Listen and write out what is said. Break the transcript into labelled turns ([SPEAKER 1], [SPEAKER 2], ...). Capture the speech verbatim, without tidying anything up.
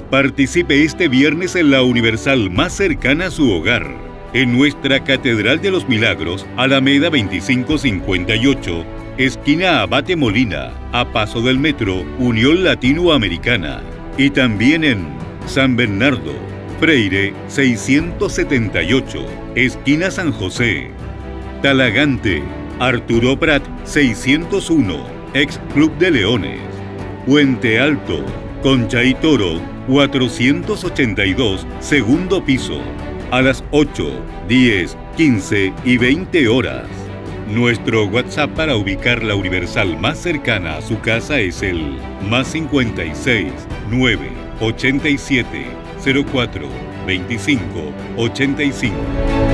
[SPEAKER 1] Participe este viernes en la Universal más cercana a su hogar, en nuestra Catedral de los Milagros, Alameda veinticinco cincuenta y ocho, esquina Abate Molina, a paso del metro Unión Latinoamericana. Y también en San Bernardo, Freire seiscientos setenta y ocho, esquina San José. Talagante, Arturo Prat seiscientos uno, ex Club de Leones. Puente Alto, Concha y Toro cuatrocientos ochenta y dos, segundo piso, a las ocho, diez, quince y veinte horas. Nuestro WhatsApp para ubicar la Universal más cercana a su casa es el más cincuenta y seis, nueve, ochenta y siete, cero cuatro, veinticinco, ochenta y cinco.